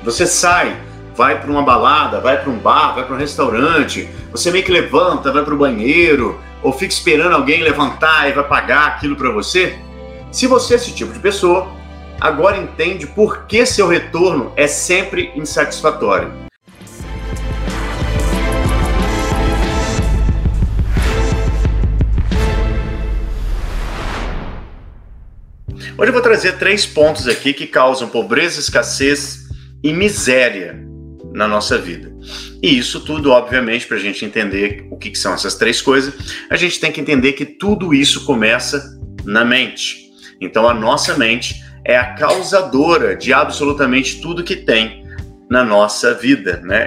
Você sai, vai para uma balada, vai para um bar, vai para um restaurante, você meio que levanta, vai para o banheiro, ou fica esperando alguém levantar e vai pagar aquilo para você. Se você é esse tipo de pessoa, agora entende por que seu retorno é sempre insatisfatório. Hoje eu vou trazer 3 pontos aqui que causam pobreza, escassez e miséria na nossa vida. E isso tudo, obviamente, para a gente entender o que são essas 3 coisas, a gente tem que entender que tudo isso começa na mente. Então a nossa mente é a causadora de absolutamente tudo que tem na nossa vida, né?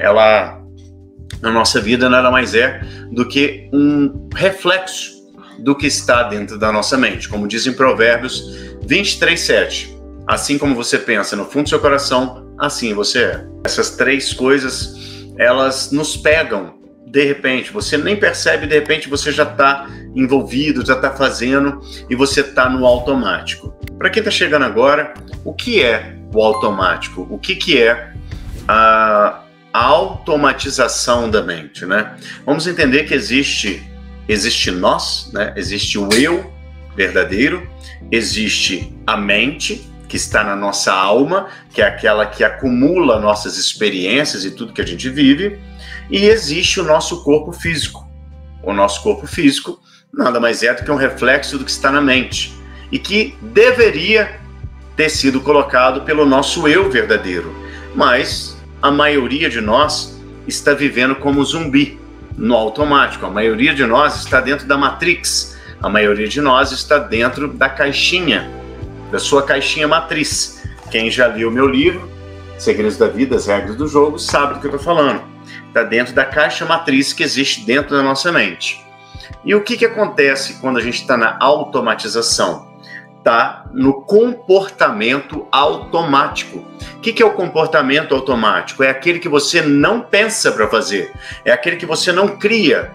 Na nossa vida nada mais é do que um reflexo do que está dentro da nossa mente. Como diz em Provérbios 23:7, assim como você pensa no fundo do seu coração, assim você é. Essas 3 coisas, elas nos pegam de repente, você nem percebe, de repente você já está envolvido, já está fazendo e você está no automático. Para quem está chegando agora, o que é o automático? O que é a automatização da mente, né? Vamos entender que existe nós, né? Existe o eu verdadeiro, existe a mente, que está na nossa alma, que é aquela que acumula nossas experiências e tudo que a gente vive, e existe o nosso corpo físico. O nosso corpo físico nada mais é do que um reflexo do que está na mente, e que deveria ter sido colocado pelo nosso eu verdadeiro, mas a maioria de nós está vivendo como zumbi, no automático. A maioria de nós está dentro da Matrix, a maioria de nós está dentro da caixinha, da sua caixinha matriz. Quem já leu o meu livro, Segredos da Vida, as Regras do Jogo, sabe do que eu estou falando. Está dentro da caixa matriz que existe dentro da nossa mente. E o que acontece quando a gente está na automatização? Está no comportamento automático. O que é o comportamento automático? É aquele que você não pensa para fazer. É aquele que você não cria.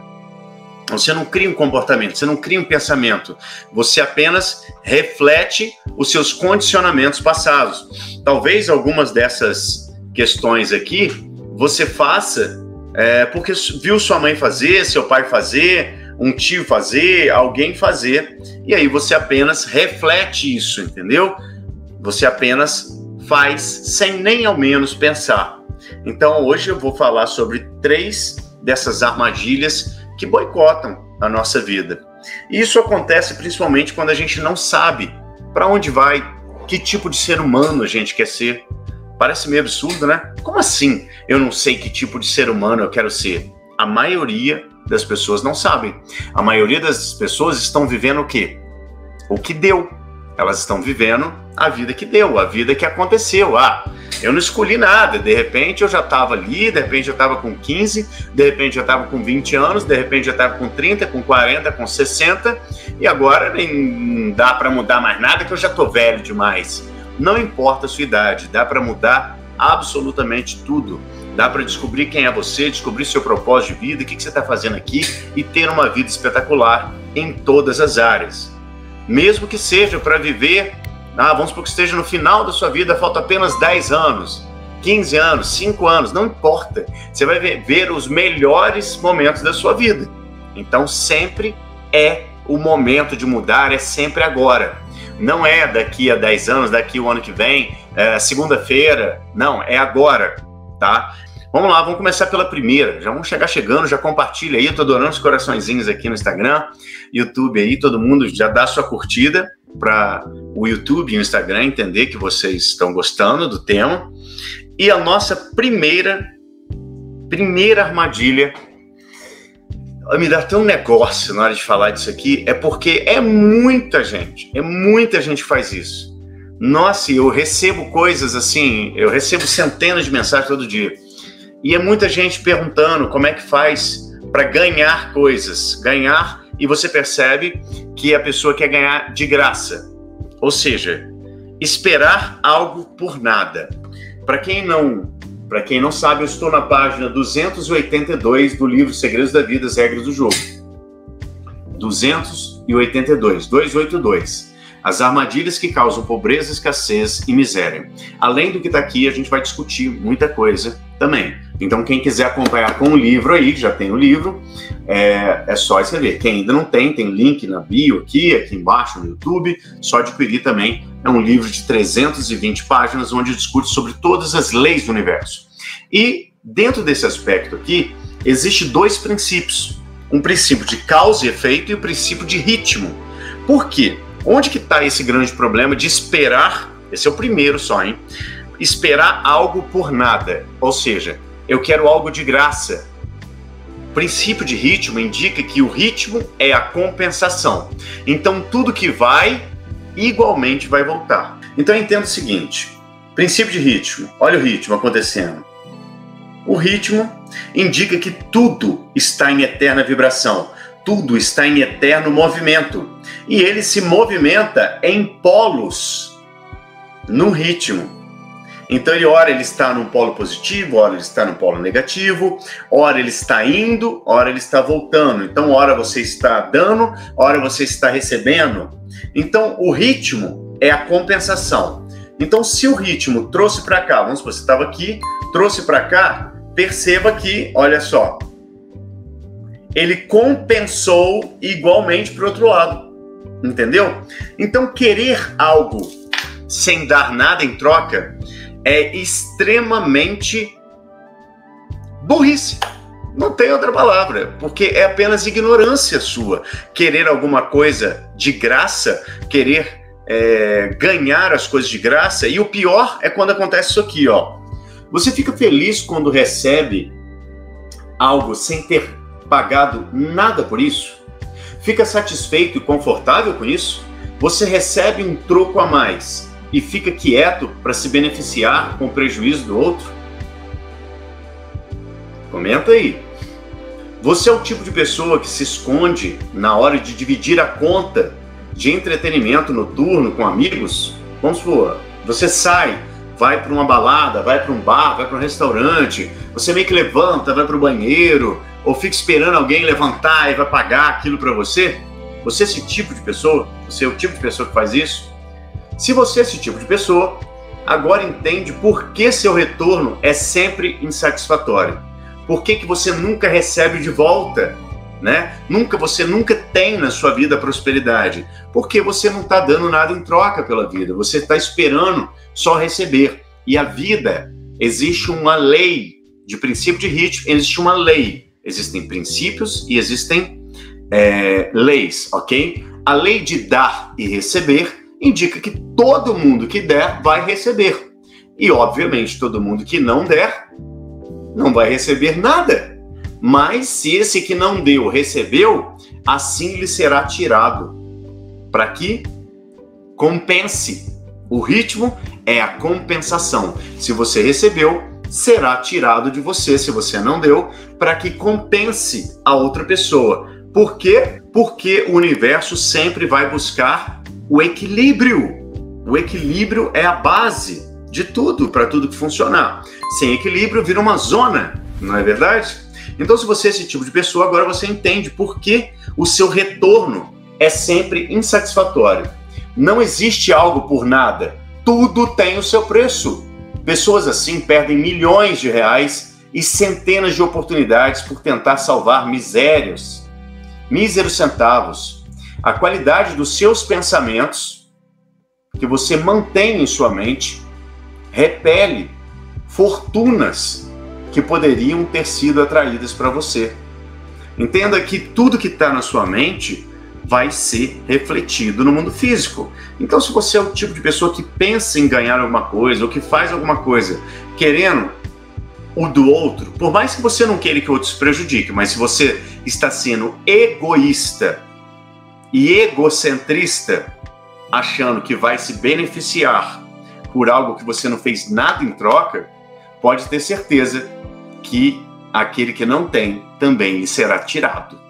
Você não cria um comportamento, você não cria um pensamento. Você apenas reflete os seus condicionamentos passados. Talvez algumas dessas questões aqui você faça porque viu sua mãe fazer, seu pai fazer, um tio fazer, alguém fazer. E aí você apenas reflete isso, entendeu? Você apenas faz sem nem ao menos pensar. Então hoje eu vou falar sobre 3 dessas armadilhas que boicotam a nossa vida. E isso acontece principalmente quando a gente não sabe para onde vai, que tipo de ser humano a gente quer ser. Parece meio absurdo, né? Como assim eu não sei que tipo de ser humano eu quero ser? A maioria das pessoas não sabem. A maioria das pessoas estão vivendo o quê? O que deu. Elas estão vivendo a vida que deu, a vida que aconteceu. Eu não escolhi nada, de repente eu já estava ali, de repente eu estava com 15, de repente eu estava com 20 anos, de repente eu estava com 30, com 40, com 60, e agora nem dá para mudar mais nada, que eu já estou velho demais. Não importa a sua idade, dá para mudar absolutamente tudo. Dá para descobrir quem é você, descobrir seu propósito de vida, o que você está fazendo aqui e ter uma vida espetacular em todas as áreas. Mesmo que seja para viver, vamos supor que esteja no final da sua vida, falta apenas 10 anos, 15 anos, 5 anos, não importa. Você vai ver os melhores momentos da sua vida. Então sempre é o momento de mudar, é sempre agora. Não é daqui a 10 anos, daqui o ano que vem, segunda-feira, não, é agora, tá? Vamos lá, vamos começar pela primeira. Já vamos chegando, já compartilha aí. Eu tô adorando os coraçõezinhos aqui no Instagram, YouTube aí, todo mundo já dá sua curtida para o YouTube e o Instagram entender que vocês estão gostando do tema. E a nossa primeira armadilha, me dá até um negócio na hora de falar disso aqui, é porque muita gente faz isso. Nossa, eu recebo coisas assim, eu recebo centenas de mensagens todo dia. E é muita gente perguntando como é que faz para ganhar coisas. Ganhar, e você percebe que a pessoa quer ganhar de graça. Ou seja, esperar algo por nada. Para quem não sabe, eu estou na página 282 do livro Segredos da Vida, as Regras do Jogo. 282, 282. As armadilhas que causam pobreza, escassez e miséria. Além do que está aqui, a gente vai discutir muita coisa também. Então, quem quiser acompanhar com o livro aí, já tem o livro, é só escrever. Quem ainda não tem link na bio aqui embaixo no YouTube, só adquirir também. É um livro de 320 páginas, onde discute sobre todas as leis do universo. E, dentro desse aspecto aqui, existem dois princípios. Um princípio de causa e efeito e o princípio de ritmo. Por quê? Onde que está esse grande problema de esperar? Esse é o primeiro só, hein? Esperar algo por nada. Ou seja, eu quero algo de graça. O princípio de ritmo indica que o ritmo é a compensação. Então, tudo que vai, igualmente vai voltar. Então, eu entendo o seguinte. Princípio de ritmo. Olha o ritmo acontecendo. O ritmo indica que tudo está em eterna vibração. Tudo está em eterno movimento. E ele se movimenta em polos no ritmo. Então, ora ele está no polo positivo, ora ele está no polo negativo, ora ele está indo, ora ele está voltando. Então, ora você está dando, ora você está recebendo. Então, o ritmo é a compensação. Então, se o ritmo trouxe para cá, vamos supor, você estava aqui, trouxe para cá, perceba que, olha só, ele compensou igualmente para o outro lado, entendeu? Então, querer algo sem dar nada em troca é extremamente burrice. Não tem outra palavra, porque é apenas ignorância sua. Querer alguma coisa de graça, querer ganhar as coisas de graça, e o pior é quando acontece isso aqui, ó. Você fica feliz quando recebe algo sem ter pagado nada por isso? Fica satisfeito e confortável com isso? Você recebe um troco a mais e fica quieto para se beneficiar com o prejuízo do outro? Comenta aí. Você é o tipo de pessoa que se esconde na hora de dividir a conta de entretenimento noturno com amigos? Vamos supor, você sai, vai para uma balada, vai para um bar, vai para um restaurante, você meio que levanta, vai para o banheiro, ou fica esperando alguém levantar e vai pagar aquilo para você? Você é esse tipo de pessoa? Você é o tipo de pessoa que faz isso? Se você é esse tipo de pessoa, agora entende por que seu retorno é sempre insatisfatório. Por que você nunca recebe de volta, né? Você nunca tem na sua vida prosperidade. Porque você não está dando nada em troca pela vida. Você está esperando só receber. E a vida, existe uma lei de princípio de ritmo, existe uma lei. Existem princípios e existem leis, ok? A lei de dar e receber indica que todo mundo que der vai receber. E, obviamente, todo mundo que não der não vai receber nada. Mas se esse que não deu recebeu, assim lhe será tirado. Para que compense. O ritmo é a compensação. Se você recebeu, será tirado de você, se você não deu, para que compense a outra pessoa. Por quê? Porque o universo sempre vai buscar o equilíbrio. O equilíbrio é a base de tudo, para tudo que funcionar. Sem equilíbrio vira uma zona, não é verdade? Então, se você é esse tipo de pessoa, agora você entende por que o seu retorno é sempre insatisfatório. Não existe algo por nada. Tudo tem o seu preço. Pessoas assim perdem milhões de reais e centenas de oportunidades por tentar salvar míseros centavos. A qualidade dos seus pensamentos, que você mantém em sua mente, repele fortunas que poderiam ter sido atraídas para você. Entenda que tudo que está na sua mente vai ser refletido no mundo físico. Então, se você é o tipo de pessoa que pensa em ganhar alguma coisa, ou que faz alguma coisa querendo o do outro, por mais que você não queira que o outro se prejudique, mas se você está sendo egoísta e egocentrista, achando que vai se beneficiar por algo que você não fez nada em troca, pode ter certeza que aquele que não tem também lhe será tirado.